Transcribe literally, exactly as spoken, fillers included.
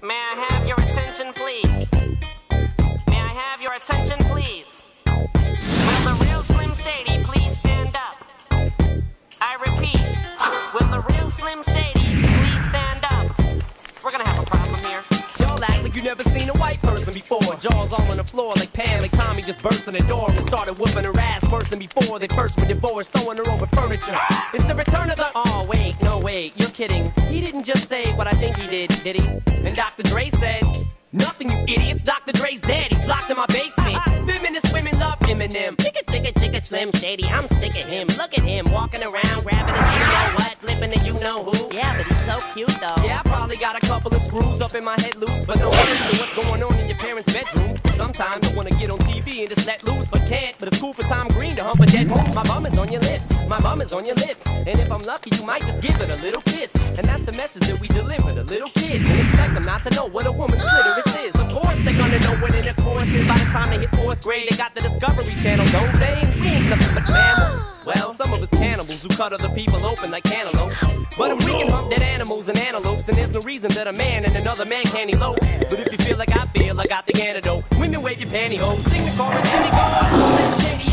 May I have your attention, please? May I have your attention, please? Will the real Slim Shady please stand up? I repeat, will the real Slim Shady please stand up? We're gonna have a problem here. Y'all act like you never seen a white person before. Jaws all on the floor like Pam, like Tommy just burst in the door and started whooping her ass worse than before. They first were divorced, sewing her over furniture. It's the return of the... Oh, wait, no, wait, you're kidding. He didn't just say what I think he did, did he? And Doctor Dre said... Nothing, you idiots. Doctor Dre's dead. He's locked in my basement. Feminist women love Eminem. Chicka, chicka, chicka, Slim Shady. I'm sick of him. Look at him walking around, grabbing his you know what, flipping the you know who. Yeah, but he's so cute though. Yeah, I probably got a couple of screws up in my head loose, but no worries to what's going on in your parents' bedrooms. Sometimes I wanna get on T V and just let loose, but can't. But it's cool for Tom Green to hump a dead moose. My bum is on your lips. My bum is on your lips. And if I'm lucky, you might just give it a little kiss. And that's the message that we deliver to little kids. And expect them not to know what a woman's clitoris is. Of course they're gonna know what intercourse is. By the time they hit fourth grade, they got the Discovery Channel, don't they? We ain't nothing but mammals. Well, some of us cannibals who cut other people open like cantaloupes. But if we can hump dead animals and antelopes, then there's no reason that a man and another man can't elope. But if you feel like I feel, I got the antidote. Women wave your pantyhose, sing the chorus, and they go, Slim Shady.